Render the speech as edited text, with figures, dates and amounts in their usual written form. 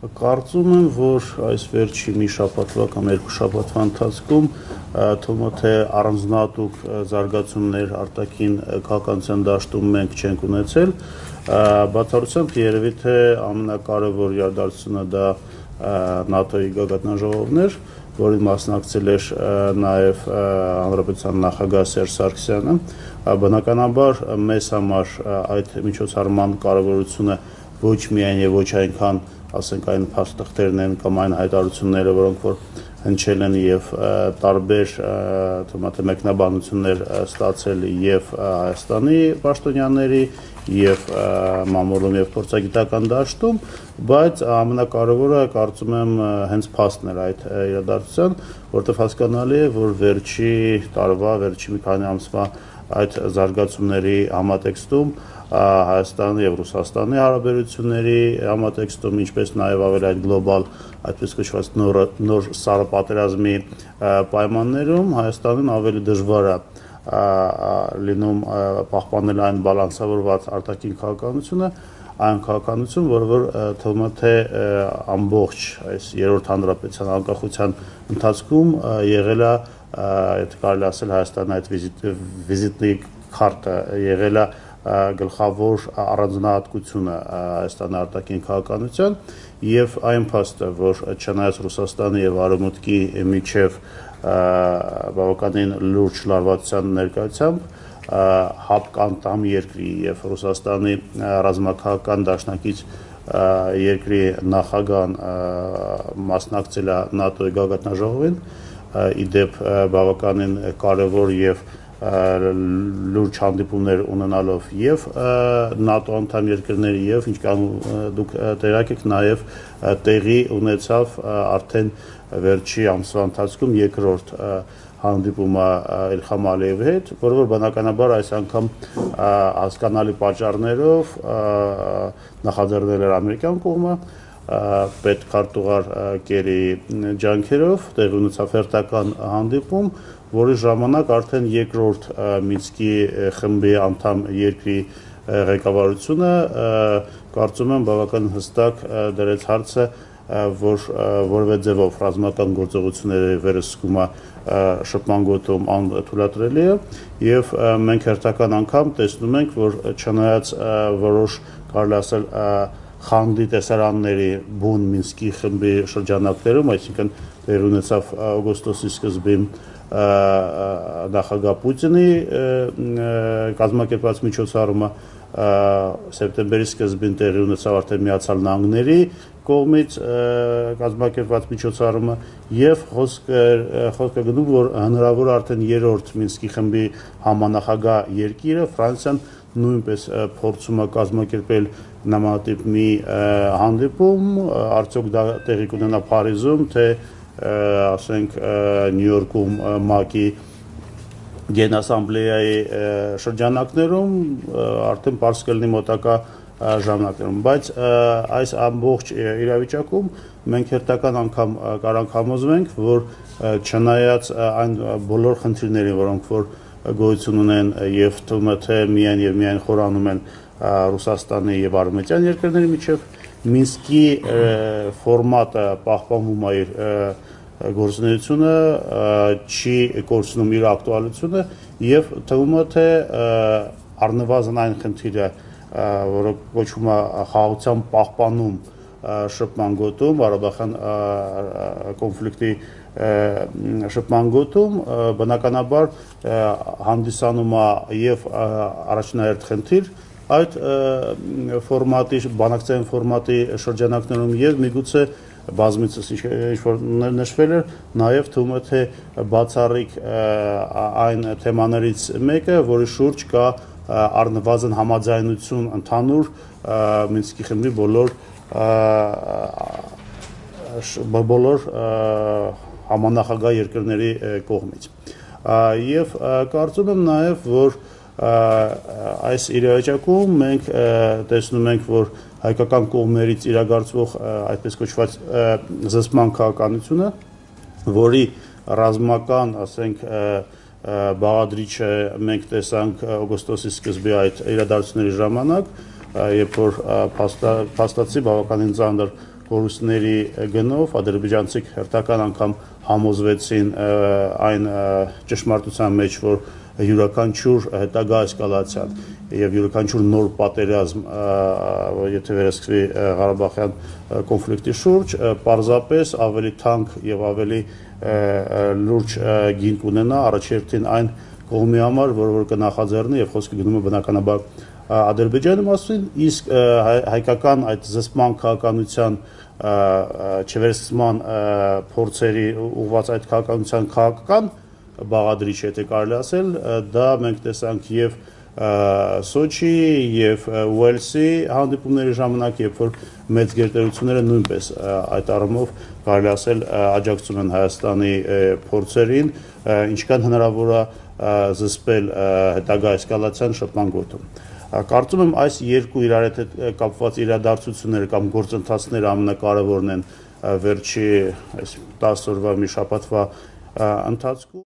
Կարծում եմ, որ այս վերջի մի շաբաթվա կամ երկու շաբաթվա ընթացքում թվում է թե առանձնահատուկ զարգացումներ արտաքին քաղաքականության դաշտում մենք չենք ունեցել, բացառությամբ երևի թե ամենակարևոր իրադարձությունը դա ՆԱՏՕ-ի գագաթնաժողովն էր, որին մասնակցել էր նաև Հանրապետության նախագահ Սերժ Սարգսյանը, բնականաբար մեզ համար այդ միջոցառման կարևորությունը ոչ միայն եւ ոչ այնքան ասենք այն փաստաթղթերն են կամ այն հայտարարությունները, որոնք որ հնչել են եւ տարբեր թվում է մեկնաբանություններ ստացել եւ Հայաստանի պաշտոնյաների եւ մամուլում եւ փորձագիտական դաշտում, բայց ամենակարևորը կարծում եմ հենց փաստն էր այդ իրադարձության, որտեղ հասկանալի է, որ վերջի տարվա, վերջի մի քանի ամսվա այդ զարգացումների համատեքստում Հայաստանի եւ Ռուսաստանի հարաբերությունների համատեքստում, ինչպես նաեւ ավելի այդ գլոբալ, այդպես կոչված նոր սառը պատերազմի պայմաններում Հայաստանին ավելի դժվար է լինում պահպանել այն բալանսավորված արտաքին քաղաքականությունը, այն քաղաքականություն, որ թվում է թե ամբողջ այս երրորդ հանրապետության անկախության ընթացքում եղել է, եթե կարելի ասել, Հայաստանի այդ վիզիտնի քարտը եղել է գլխավոր առանձնահատկությունը Հայաստանի արտաքին քաղաքականության եւ այն փաստը, որ չնայած Ռուսաստանի եւ Արևմուտքի միջև բավականին լուրջ լարվածության ներկայությամբ հապկանդամ երկրի եւ Ռուսաստանի ռազմաքաղաքական դաշնակից երկրի նախագահան մասնակցել է ՆԱՏՕ-ի գագաթնաժողովին, իդեպ բավականին կարևոր եւ լուրջ հանդիպումներ ունենալով եւ ՆԱՏՕ անդամ երկրների եւ ինչքան դուք տեղյակ եք նաեւ տեղի ունեցավ արդեն վերջի ամսվա ընթացքում երկրորդ հանդիպումը Իլհամ Ալիևի հետ, որը բնականաբար այս անգամ հասկանալի պատճառներով նախաձեռնել էր ամերիկյան կողմը պետքարտուղար Կերի ջանքերով տեղի ունեցավ հերթական հանդիպում, որի ժամանակ արդեն երկրորդ Մինսկի խմբի անդամ երկրի ղեկավարությունը կարծում եմ բավական հստակ դրեց հարցը, որ որևէ ձևով ռազմական գործողությունների վերահսկումը շփման գոտում անթույլատրելի է եւ մենք հերթական անգամ տեսնում ենք, որ չնայած որոշ կարելի ասել խանդի տեսարանների բուն Մինսկի խմբի շրջանակներում, այսինքն տեղի ունեցավ օգոստոսի սկզբին նախագահ Պուտինի կազմակերպած միջոցառումը, սեպտեմբերի սկզբին տեղի ունեցավ արդեն Միացյալ Նահանգների կողմից կազմակերպված միջոցառումը եւ խոսքը գնում, որ հնարավոր արդեն երրորդ Մինսկի խմբի համանախագահ երկիրը Ֆրանսիան նույնպես փորձում է կազմակերպել նմանատիպ մի հանդիպում, արդյոք դա տեղի կունենա Փարիզում, թե ասենք Նյու Յորքում ՄԱԿ-ի Գենասամբլեայի շրջանակներում արդեն պարզ կլինի մոտակա ժամանակներում, բայց այս ամբողջ իրավիճակում մենք հերթական անգամ կարանք համոզվենք, որ չնայած այն բոլոր խնդիրներին, որոնք որ գոյություն ունեն եւ թվում է թե միայն եւ միայն խորանում են Ռուսաստանի եւ արևմտյան երկրների միջև, Մինսկի ֆորմատը պահպանվում է իր գործունեությունը, չի կորցնում իր ակտուալությունը եւ թվում է թե առնվազն այն խնդիրը, որը կոչվում է խաղաղության պահպանում շփման գոտում, Ղարաբաղյան կոնֆլիկտի շփման գոտում, բնականաբար հանդիսանում է եւ առաջնահերթ խնդիր այդ ֆորմատի, բանակցային ֆորմատի շրջանակներում եւ միգուցե բազմիցս ինչ-որ նշվել էր, նաեւ թվում է թե բացառիկ այն թեմաներից մեկը, որի շուրջ կա առնվազն համաձայնություն ընդհանուր Մինսկի խմբի բոլոր համանախագահ երկրների կողմից։ Եվ կարծում եմ նաեւ, որ այս իրավիճակում մենք տեսնում ենք, որ հայկական կողմերից իրագործվող այդպես կոչված զսպման քաղաքականությունը, որի ռազմական, ասենք, բաղադրիչը մենք տեսանք օգոստոսի սկզբի այդ իրադարձությունների ժամանակ, երբ որ փաստացի բավականին ծանր կորուստների գնով ադրբեջանցիք հերթական անգամ համոզվեցին այն ճշմարտության մեջ, որ յուրաքանչյուր հետագա էսկալացիան եւ յուրաքանչյուր նոր պատերազմ, եթե վերսկսվի Ղարաբաղյան կոնֆլիկտի շուրջ, պարզապես ավելի թանկ եւ ավելի լուրջ գին կունենա առաջերտին այն կողմի համար, որ կնախաձեռնի եւ խոսքը գնում է բնականաբար Ադրբեջանի մասին, իսկ հայկական այդ զսպման քաղաքականության չվերցման փորձերի ուղղված այդ քաղաքականության քաղաքական բաղադրիչ, եթե կարելի ասել, դա մենք տեսանք եւ Սոչի եւ Ուելսի հանդիպումների ժամանակ, երբ որ մեծ գերտերությունները նույնպես այդ առումով կարելի ասել աջակցում են Հայաստանի փորձերին, ինչքան հնարավոր է զսպել հետագա էսկալացիան շփման գոտում։ Կարծում եմ այս երկու իրար հետ կապված իրադարձությունները կամ գործընթացները ամենակարևորն են վերջի 10 օրվա մի շաբաթվա ընթացքում։